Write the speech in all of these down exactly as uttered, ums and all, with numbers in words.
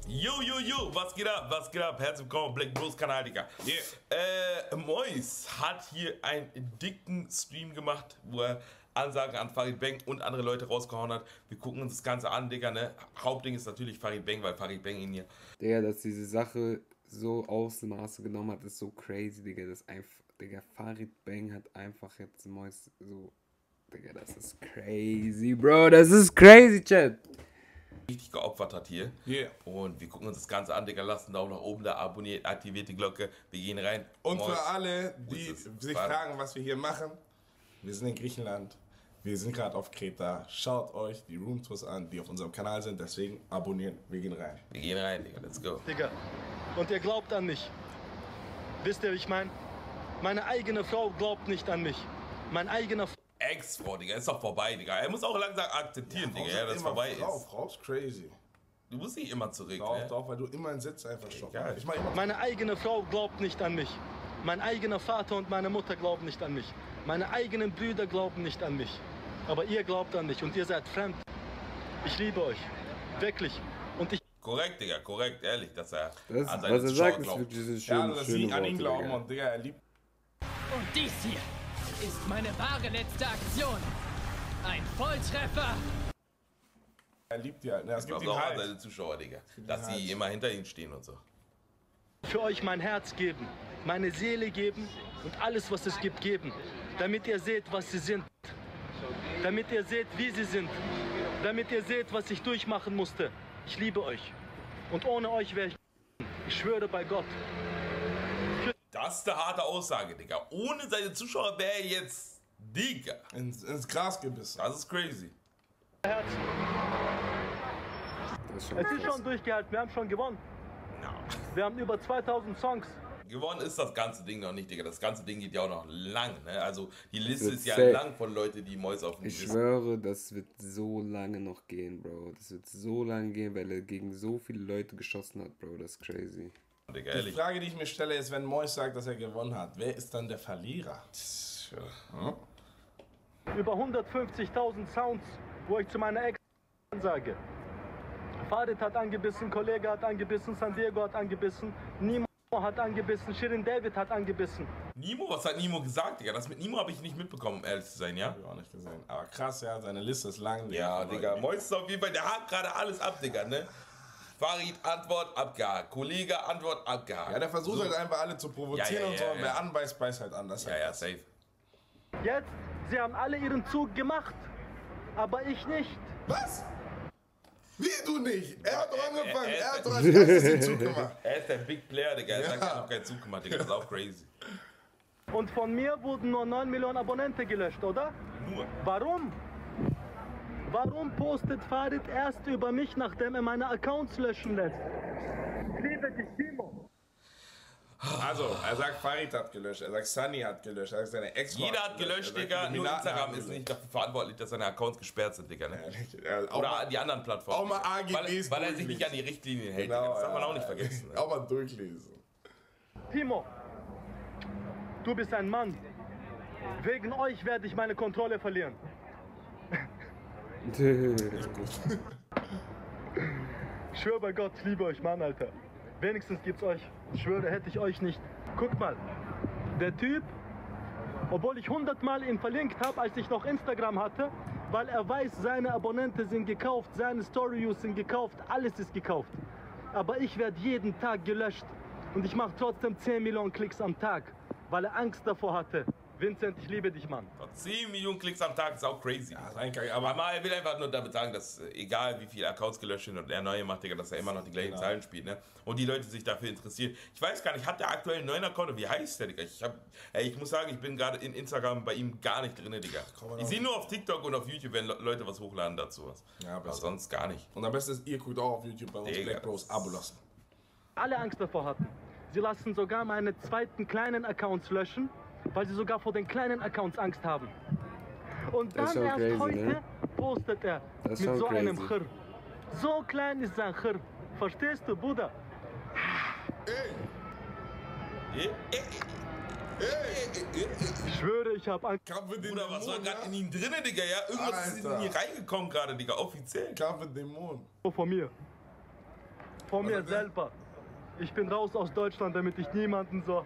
Yo, yo, yo, was geht ab, was geht ab? Herzlich willkommen, Black Bros Kanal, Digga. Yeah. Äh, Mois hat hier einen dicken Stream gemacht, wo er Ansagen an Farid Bang und andere Leute rausgehauen hat. Wir gucken uns das Ganze an, Digga, ne? Hauptding ist natürlich Farid Bang, weil Farid Bang ihn hier... Digga, dass diese Sache so Ausmaße genommen hat, ist so crazy, Digga. Das einfach, Digga, Farid Bang hat einfach jetzt Mois so... Digga, das ist crazy, Bro, das ist crazy, Chat. Richtig geopfert hat hier. Yeah. Und wir gucken uns das Ganze an, Digga. Lasst einen Daumen nach oben da, abonniert, aktiviert die Glocke. Wir gehen rein. Und für alle, die sich fragen, was wir hier machen, wir sind in Griechenland. Wir sind gerade auf Kreta. Schaut euch die Roomtours an, die auf unserem Kanal sind. Deswegen abonnieren. Wir gehen rein. Wir gehen rein, Digga. Let's go. Digga. Und ihr glaubt an mich. Wisst ihr, wie ich meine? Meine eigene Frau glaubt nicht an mich. Mein eigener Ex-Frau, Digga, ist doch vorbei, Digga. Er muss auch langsam akzeptieren, ja, Digga, ja, dass es vorbei Frau, ist. Frau ist crazy. Du musst nicht immer zurück, Doch, ne? doch, weil du immer einen Sitz einfach schon. Ja, ich mach immer meine eigene Frau glaubt nicht an mich. Mein eigener Vater und meine Mutter glauben nicht an mich. Meine eigenen Brüder glauben nicht an mich. Aber ihr glaubt an mich und ihr seid fremd. Ich liebe euch. Wirklich. Und ich... Korrekt, Digga, korrekt, ehrlich, dass er das, an seine was er Zuschauer sagt, glaubt. ist wirklich schön, ja, dass sie an ihn glauben Digga. Und Digga, er liebt... Und dies hier ist meine wahre letzte Aktion. Ein Volltreffer! Er liebt die halt. Ne? Es Ich gibt glaube ihn auch halt. an seine Zuschauer, Digga. Dass sie immer hinter ihm stehen und so. für euch mein Herz geben, meine Seele geben und alles, was es gibt, geben. Damit ihr seht, was sie sind. Damit ihr seht, wie sie sind. Damit ihr seht, was ich durchmachen musste. Ich liebe euch. Und ohne euch wäre ich... Ich schwöre bei Gott. Das ist eine harte Aussage, Digga. Ohne seine Zuschauer wäre er jetzt... Digga. Ins, ins Gras gebissen. Das ist crazy. Herz. Das ist schon Es ist krass. schon durchgehalten, wir haben schon gewonnen. No. Wir haben über zweitausend Songs. Gewonnen ist das ganze Ding noch nicht, Digga. Das ganze Ding geht ja auch noch lang, ne? Also die Liste wird ist ja safe. lang von Leuten, die Mäuse auf dem Ich Liste. schwöre, das wird so lange noch gehen, Bro. Das wird so lange gehen, weil er gegen so viele Leute geschossen hat, Bro. Das ist crazy. Digga, Die ehrlich. Frage, die ich mir stelle, ist, wenn Mois sagt, dass er gewonnen hat, wer ist dann der Verlierer? Hm? Über hundertfünfzigtausend Sounds, wo ich zu meiner Ex sage. Farid hat angebissen, Kollege hat angebissen, San Diego hat angebissen, Nimo hat angebissen, Shirin David hat angebissen. Nimo, was hat Nimo gesagt, Digga? Das mit Nimo habe ich nicht mitbekommen, um ehrlich zu sein, ja? Hab ich auch nicht gesehen. Aber krass, ja, seine Liste ist lang. Ja, Digga. Mois ist auf jeden Fall, der hakt gerade alles ab, Digga, ne? Farid, Antwort, abgehakt. Kollege, Antwort, abgehakt. Ja, der versucht So. halt einfach alle zu provozieren Ja, ja, und so. ja, Und ja. wer anbeißt, beißt halt an. Das ist Ja, halt ja, krass. safe. Jetzt, sie haben alle ihren Zug gemacht, aber ich nicht. Was? Wie du nicht? Er hat doch Er- angefangen. er- Er er- hat doch als erstes den Zug gemacht. Er ist der Big Player, Digga. Er Ja. sagt, er hat noch keinen Zug gemacht, Digga. Das ist auch crazy. Und von mir wurden nur neun Millionen Abonnenten gelöscht, oder? Nur. Warum? Warum postet Farid erst über mich, nachdem er meine Accounts löschen lässt? Ich liebe dich, Timo. Also, er sagt, Farid hat gelöscht. Er sagt, Sunny hat gelöscht. Er sagt, seine Ex Jeder hat gelöscht, Digga. Nur Instagram ist nicht dafür verantwortlich, dass seine Accounts gesperrt sind, Digga, ne? Oder die anderen Plattformen. auch mal A G Bs Weil, weil er sich durchlesen. nicht an die Richtlinien hält, Genau, Digga. Das darf man ja, auch nicht ja. vergessen. Ne? Auch mal durchlesen. Timo, du bist ein Mann. Wegen euch werde ich meine Kontrolle verlieren. Ich schwöre bei Gott, ich liebe euch, Mann, Alter. Wenigstens gibt's euch. Ich schwöre, hätte ich euch nicht. Guckt mal, der Typ, obwohl ich hundertmal ihn verlinkt habe, als ich noch Instagram hatte, weil er weiß, seine Abonnenten sind gekauft, seine Story-Views sind gekauft, alles ist gekauft. Aber ich werde jeden Tag gelöscht und ich mache trotzdem zehn Millionen Klicks am Tag, weil er Angst davor hatte. Vincent, ich liebe dich, Mann. zehn Millionen Klicks am Tag ist auch crazy. Ja, ist eigentlich, aber Aber er will einfach nur damit sagen, dass äh, egal wie viele Accounts gelöscht sind und er neue macht, Digga, dass er immer noch die gleichen Genau. Zahlen spielt, ne? Und die Leute sich dafür interessieren. Ich weiß gar nicht, hat der aktuell einen neuen Account? Wie heißt der, Digga? Ich, hab, ey, ich muss sagen, ich bin gerade in Instagram bei ihm gar nicht drin, Digga. komm mal Ich auf. sehe nur auf TikTok und auf YouTube, wenn Le Leute was hochladen dazu. Was. Ja, Aber besser. sonst gar nicht. Und am besten ist, ihr guckt auch auf YouTube bei uns Digga, Black Bros Abo lassen. Alle Angst davor hatten. Sie lassen sogar meine zweiten kleinen Accounts löschen, weil sie sogar vor den kleinen Accounts Angst haben. Und Das ist dann schon erst crazy, heute ne? postet er Das ist mit schon so einem crazy. Chir. So klein ist sein Chir. Verstehst du, Bruder? Eh, eh, eh, Ich schwöre, ich habe Angst. Kampf mit den Bruder, was war Dämonen, gerade in ihm drinne, Digga? Ja, irgendwas ist in Alter. ihn reingekommen gerade, Digga, offiziell. Kampf mit Dämonen. vor mir. vor mir selber. Ich bin raus aus Deutschland, damit ich niemanden so...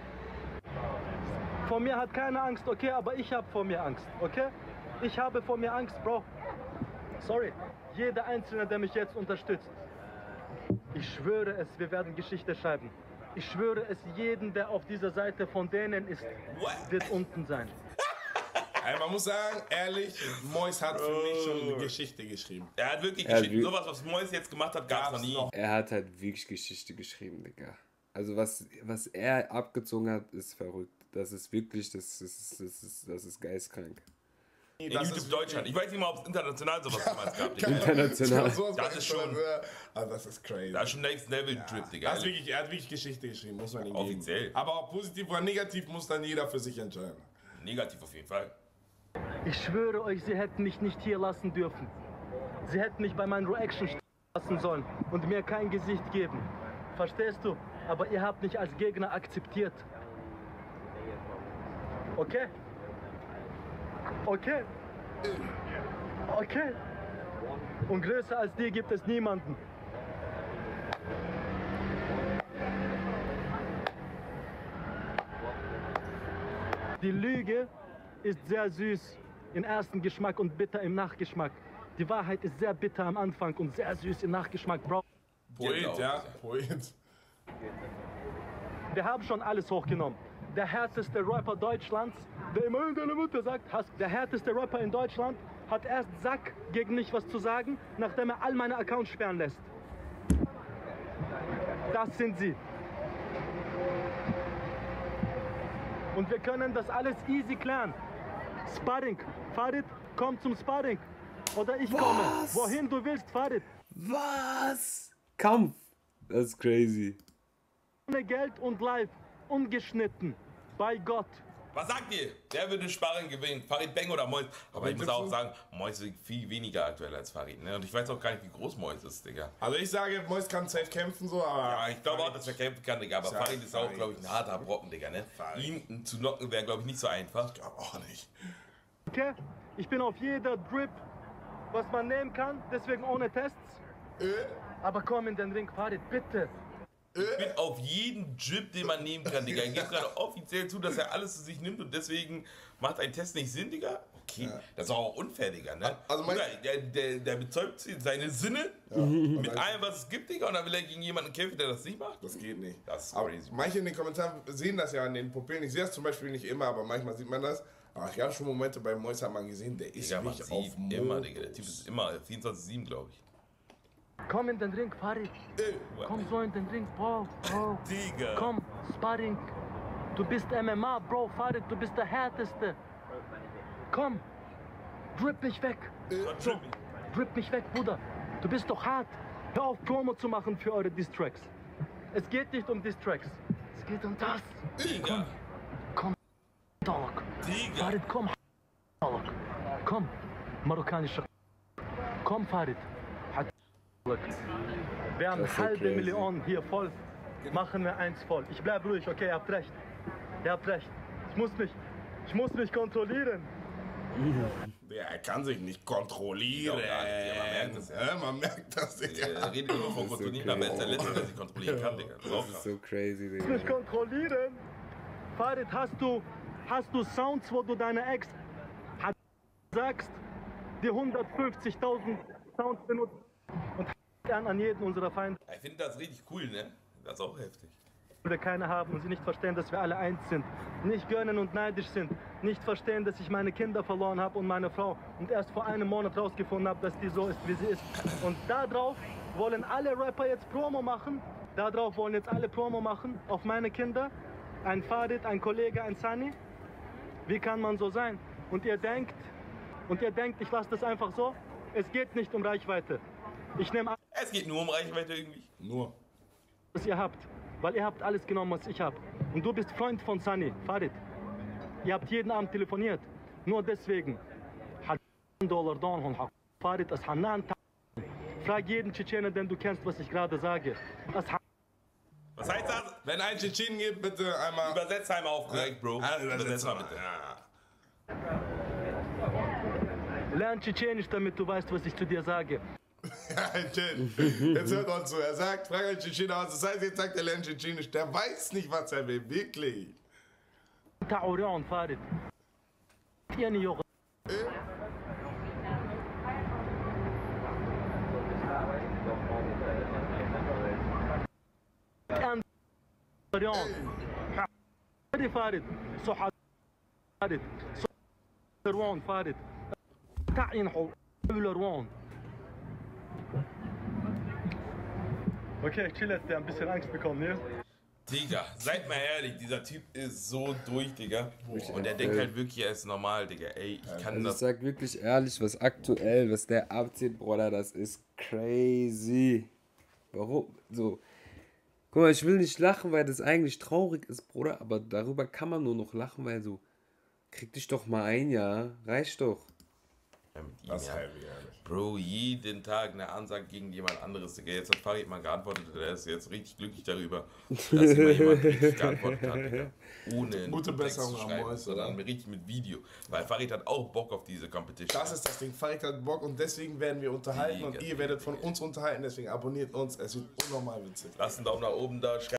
Vor mir hat keiner Angst, okay, aber ich habe vor mir Angst, okay? Ich habe vor mir Angst, Bro. Sorry, jeder Einzelne, der mich jetzt unterstützt. Ich schwöre es, wir werden Geschichte schreiben. Ich schwöre es, jeden, der auf dieser Seite von denen ist, wird unten sein. Also man muss sagen, ehrlich, Mois hat für mich schon eine Geschichte geschrieben. Er hat wirklich Er Geschichte. hat Sowas, was Mois jetzt gemacht hat, gab es noch nie. Er hat halt wirklich Geschichte geschrieben, Digga. Also was, was er abgezogen hat, ist verrückt. Das ist wirklich, das ist, das ist, das ist geistkrank. In Das YouTube ist Deutschland. Ich weiß nicht mal, ob es international sowas damals gab. Digga. International. Das ist schon- Also das ist crazy. Das ist schon Next Level Drip, Digga. Das ist wirklich, er hat wirklich Geschichte geschrieben, muss man ihm geben. Offiziell. Aber ob positiv oder negativ, muss dann jeder für sich entscheiden. Negativ auf jeden Fall. Ich schwöre euch, sie hätten mich nicht hier lassen dürfen. Sie hätten mich bei meinen Reaction lassen sollen und mir kein Gesicht geben. Verstehst du? Aber ihr habt mich als Gegner akzeptiert. Okay? Okay? Okay? Und größer als die gibt es niemanden. Die Lüge ist sehr süß im ersten Geschmack und bitter im Nachgeschmack. Die Wahrheit ist sehr bitter am Anfang und sehr süß im Nachgeschmack, Bro. Poet, Genau. ja, Poet. Wir haben schon alles hochgenommen. Der härteste Rapper Deutschlands, der immer deine Mutter sagt, hasst. Der härteste Rapper in Deutschland hat erst Sack gegen mich was zu sagen, nachdem er all meine Accounts sperren lässt. Das sind sie. Und wir können das alles easy klären. Sparring. Farid, komm zum Sparring. Oder ich komme. Was? Wohin du willst, Farid. Was? Kampf. Das ist crazy. Ohne Geld und live. Ungeschnitten. Bei Gott. Was sagt ihr? Wer würde Sparring gewinnen? Farid Bang oder Mois? Aber ich muss auch sagen, Mois ist viel weniger aktuell als Farid. Ne? Und ich weiß auch gar nicht, wie groß Mois ist, Digga. Also ich sage, Mois kann safe kämpfen so, aber... Ja, ich glaube auch, dass er kämpfen kann, Digga. Aber Ja, Farid ist auch, Farid glaube ich, ein harter Brocken, Digga. Ne? Farid. Ihn zu knocken wäre, glaube ich, nicht so einfach. Ich glaube auch nicht. Okay? Ich bin auf jeder Drip, was man nehmen kann, deswegen ohne Tests. Äh, Aber komm in den Ring, Farid, bitte. Ich bin auf jeden Drip, den man nehmen kann, Digga. Er gibt gerade offiziell zu, dass er alles zu sich nimmt und deswegen macht ein Test nicht Sinn, Digga. Okay, das ist auch unfair, Digga, ne? Also mein- Bruder, der, der, der bezeugt seine Sinne mit allem, was es gibt, Digga, und dann will er gegen jemanden kämpfen, der das nicht macht. Das geht nicht. Das ist aber crazy. manche in den Kommentaren sehen das ja an den Pupillen. Ich sehe das zum Beispiel nicht immer, aber manchmal sieht man das. Aber ich habe schon Momente bei Mois hat man gesehen, der ist Digga, man nicht auf sieht Modus. immer, Digga. Der Typ ist immer vierundzwanzig sieben, glaube ich. Komm in den Ring, Farid. Komm so in den Ring, Bro. Bro. Digga. Komm, Sparring. Du bist M M A, Bro, Farid, du bist der Härteste. Komm, drip mich weg. So, drip mich weg, Bruder. Du bist doch hart. Hör auf, Promo zu machen für eure Distracks. Es geht nicht um Distracks. Es geht um das. Digga. Komm, Dog. Digga. Farid, komm, Dog. Komm, marokkanischer. Komm, Farid. Wir haben Das ist so halbe crazy. Million hier voll. Machen wir eins voll. Ich bleib ruhig, okay, ihr habt recht. Ihr habt recht. Ich muss mich, ich muss mich kontrollieren. Der er kann sich nicht kontrollieren. Ja, man merkt das, ja. Ja, man merkt das, Digga. Er redet immer von kontrollieren, aber er ist der Letzte, der sich kontrollieren kann, Digga. Das ist auch Das ist krass. so crazy, Ich muss mich Digga. kontrollieren. Farid, hast du, hast du Sounds, wo du deine Ex hat- sagst, die hundertfünfzigtausend Sounds benutzt und an, an jeden unserer Feinde Ich finde das richtig cool, ne? Das ist auch heftig. wir keine haben und sie nicht verstehen, dass wir alle eins sind, nicht gönnen und neidisch sind, nicht verstehen, dass ich meine Kinder verloren habe und meine Frau und erst vor einem Monat rausgefunden habe, dass die so ist, wie sie ist. Und darauf wollen alle Rapper jetzt Promo machen, darauf wollen jetzt alle Promo machen, auf meine Kinder, ein Farid, ein Kollege, ein Sunny. Wie kann man so sein? Und ihr denkt, und ihr denkt, ich lasse das einfach so? Es geht nicht um Reichweite. Ich nehme alles, Es geht nur um Reichweite irgendwie. Nur. was ihr habt. Weil ihr habt alles genommen, was ich habe. Und du bist Freund von Sunny, Farid. Ihr habt jeden Abend telefoniert. Nur deswegen. Hat Dollar Don und Farid as Hanan. Frag jeden Tschetschener, den du kennst, was ich gerade sage. As Was heißt das? Wenn ein Tschetschen gibt, bitte einmal... Übersetz einmal auf korrekt, Bro. Ah, Übersetz mal mal. bitte. Ja. Lern Tschetschenisch, damit du weißt, was ich zu dir sage. Jetzt hört uns zu. Er sagt, frag einen Tschetschener aus. Das heißt, jetzt sagt er lernt Tschetschenisch. Der weiß nicht, was er will. Wirklich. تعورون فارد يعني يغ فارد فارد صح فارد روان فارد تعين حو روان Okay, chill jetzt, der ein bisschen Angst bekommen, ne? Digga, seid mal ehrlich, dieser Typ ist so durch, Digga. Und der denkt halt wirklich, er ist normal, Digga. Ey, ich kann Also das. ich sag wirklich ehrlich, was aktuell, was der abzieht, Bruder, das ist crazy. Warum? So. Guck mal, ich will nicht lachen, weil das eigentlich traurig ist, Bruder, aber darüber kann man nur noch lachen, weil so, krieg dich doch mal ein, ja, reicht doch. Ja, mit ihm, Das ja. heavy, ehrlich. Bro, jeden Tag eine Ansage gegen jemand anderes, Digga. Jetzt hat Farid mal geantwortet, der ist jetzt richtig glücklich darüber, dass immer jemand richtig geantwortet hat, Digga. Ohne einen Gute Text Besserung zu am schreiben, Mäus, sondern oder? richtig mit Video. Weil Farid hat auch Bock auf diese Competition. Das ist das Ding. Farid hat Bock und deswegen werden wir unterhalten und Digga, ihr werdet von uns unterhalten. Deswegen abonniert uns. Es wird unnormal witzig. Lasst einen Daumen nach oben da, schreibt